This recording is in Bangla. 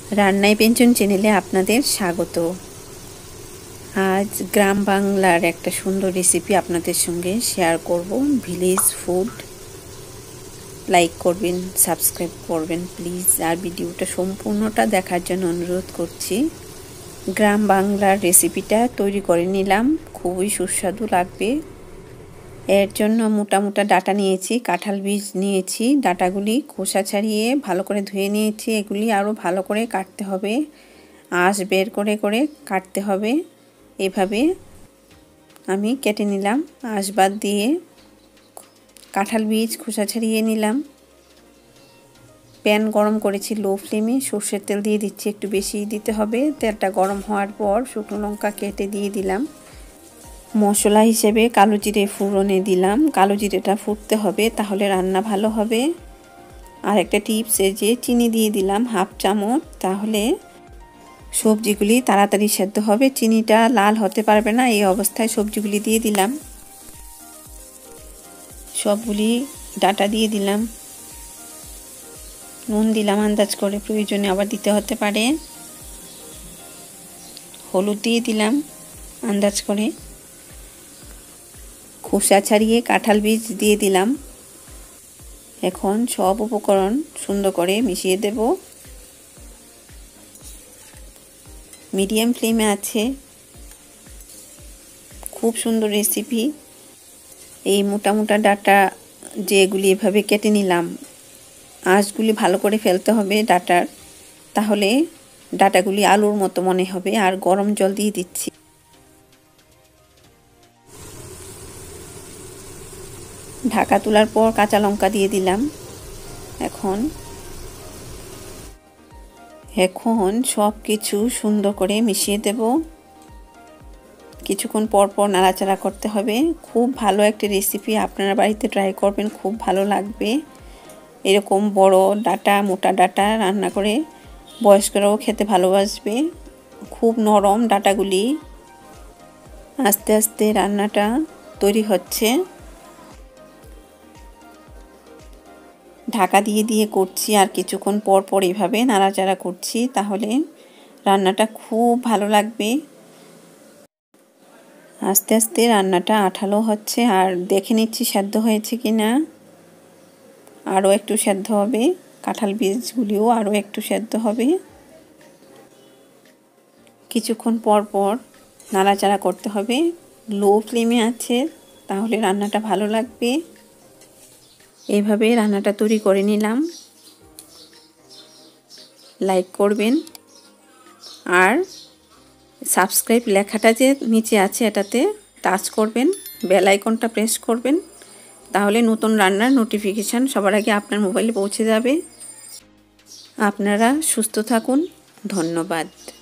রান্নায় পেঞ্চন চ্যানেলে আপনাদের স্বাগত। আজ গ্রাম বাংলার একটা সুন্দর রেসিপি আপনাদের সঙ্গে শেয়ার করব। Village food. লাইক করবেন, সাবস্ক্রাইব করবেন প্লিজ, আর ভিডিওটা সম্পূর্ণটা দেখার জন্য অনুরোধ করছি। গ্রাম বাংলার রেসিপিটা তৈরি করে নিলাম, খুবই সুস্বাদু লাগবে। এর জন্য মোটা মোটা ডাটা নিয়েছি, কাঁঠাল বীজ নিয়েছি। ডাটাগুলি খোসা ছাড়িয়ে ভালো করে ধুয়ে নিয়েছি। এগুলি আরও ভালো করে কাটতে হবে, আঁশ বের করে করে কাটতে হবে। এভাবে আমি কেটে নিলাম, আঁশ বাদ দিয়ে। কাঁঠাল বীজ খোসা ছাড়িয়ে নিলাম। প্যান গরম করেছি লো ফ্লেমে, সর্ষের তেল দিয়ে দিচ্ছি, একটু বেশি দিতে হবে। তেলটা গরম হওয়ার পর শুকনো লঙ্কা কেটে দিয়ে দিলাম। মশলা হিসেবে কালো জিরে ফোড়নে দিলাম। কালো জিরেটা ফুটতে হবে, তাহলে রান্না ভালো হবে। আর একটা টিপস, যে চিনি দিয়ে দিলাম হাফ চামচ, তাহলে সবজিগুলি তাড়াতাড়ি সেদ্ধ হবে। চিনিটা লাল হতে পারবে না। এই অবস্থায় সবজিগুলি দিয়ে দিলাম, সবগুলি ডাটা দিয়ে দিলাম। নুন দিলাম আন্দাজ করে, প্রয়োজনে আবার দিতে হতে পারে। হলুদ দিয়ে দিলাম আন্দাজ করে। খোসা ছাড়িয়ে কাঁঠাল বীজ দিয়ে দিলাম। এখন সব উপকরণ সুন্দর করে মিশিয়ে দেব। মিডিয়াম ফ্লেমে আছে। খুব সুন্দর রেসিপি। এই মোটা মোটা ডাটা যেগুলি এভাবে কেটে নিলাম, আঁশগুলি ভালো করে ফেলতে হবে ডাটার, তাহলে ডাটাগুলি আলুর মতো মনে হবে। আর গরম জল দিয়ে দিচ্ছি। ঢাকা তোলার পর কাঁচা লঙ্কা দিয়ে দিলাম। এখন সব কিছু সুন্দর করে মিশিয়ে দেব। কিছুক্ষণ পর পর নাড়াচাড়া করতে হবে। খুব ভালো একটা রেসিপি, আপনারা বাড়িতে ট্রাই করবেন, খুব ভালো লাগবে। এরকম বড় ডাটা, মোটা ডাটা রান্না করে বয়স্করাও খেতে ভালোবাসবে। খুব নরম ডাটাগুলি। আস্তে আস্তে রান্নাটা তৈরি হচ্ছে। ঢাকা দিয়ে দিয়ে করছি, আর কিছুক্ষণ পর পর এইভাবে নাড়াচাড়া করছি, তাহলে রান্নাটা খুব ভালো লাগবে। আস্তে আস্তে রান্নাটা আঠালো হচ্ছে, আর দেখে নিচ্ছি সেদ্ধ হয়েছে কিনা। আরও একটু সেদ্ধ হবে, কাঁঠাল বীজগুলিও আরও একটু সেদ্ধ হবে। কিছুক্ষণ পর পর নাড়াচাড়া করতে হবে, লো ফ্লেমে আছে, তাহলে রান্নাটা ভালো লাগবে। এইভাবে রান্নাটা তৈরি করে নিলাম। লাইক করবেন, আর সাবস্ক্রাইব লেখাটা যে নিচে আছে এটাতে টাচ করবেন, বেল আইকনটা প্রেস করবেন, তাহলে নতুন রান্নার নোটিফিকেশান সবার আগে আপনার মোবাইলে পৌঁছে যাবে। আপনারা সুস্থ থাকুন। ধন্যবাদ।